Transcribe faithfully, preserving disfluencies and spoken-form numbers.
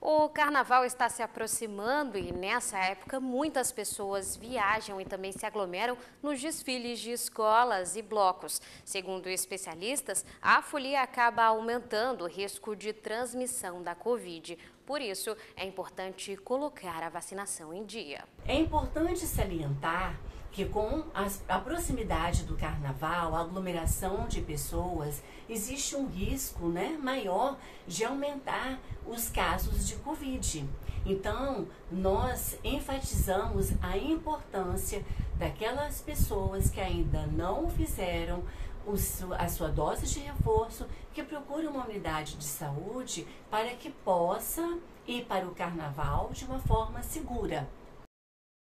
O carnaval está se aproximando e nessa época muitas pessoas viajam e também se aglomeram nos desfiles de escolas e blocos. Segundo especialistas, a folia acaba aumentando o risco de transmissão da Covid. Por isso, é importante colocar a vacinação em dia. É importante salientar que com as- a proximidade do carnaval, a aglomeração de pessoas, existe um risco, né, maior de aumentar os casos de Covid. Então, nós enfatizamos a importância daquelas pessoas que ainda não fizeram o su- a sua dose de reforço, que procure uma unidade de saúde para que possa ir para o carnaval de uma forma segura.